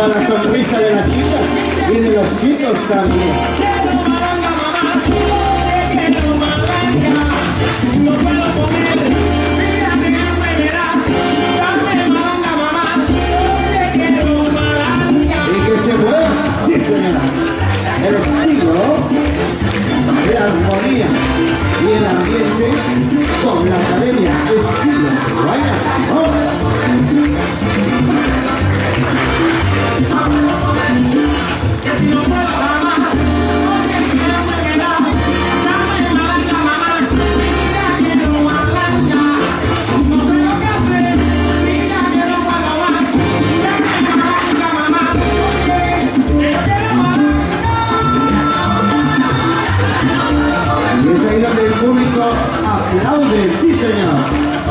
para la sonrisa de las chicas y de los chicos también. El estilo, la armonía y el ambiente con la academia Estilo Guayna. El público aplaude, sí señor.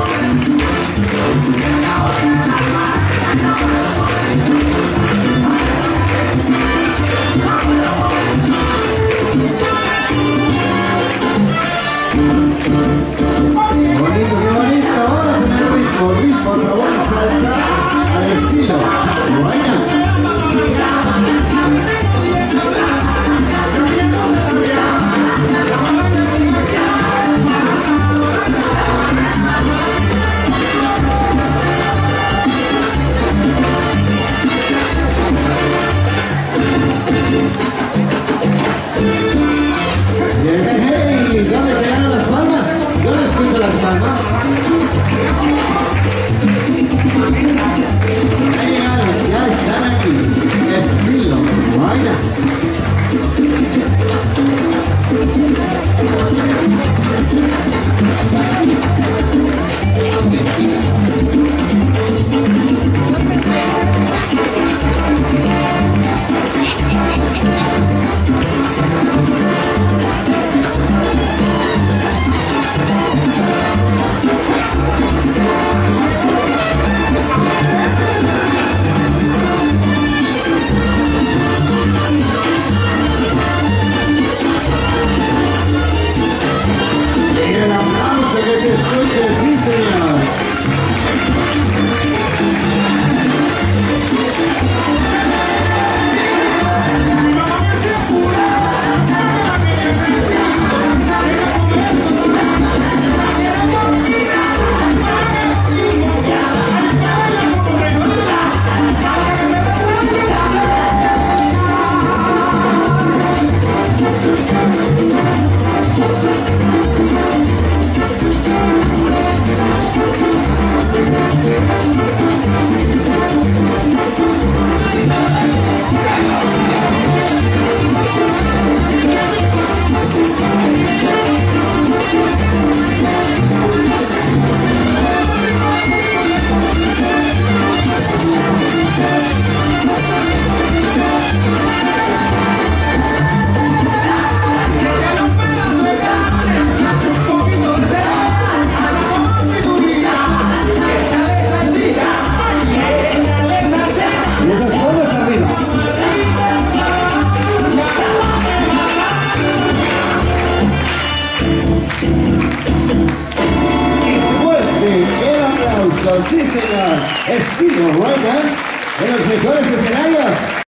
Bonito, qué bonito. Ahora en el ritmo, sabor y salsa al estilo Guayna. ¿Dónde quedaron las palmas? Yo les escucho las palmas. Ya llegaron, ya están aquí. Estilo Guayna. Sí, señor. Estilo Guayna en los mejores escenarios.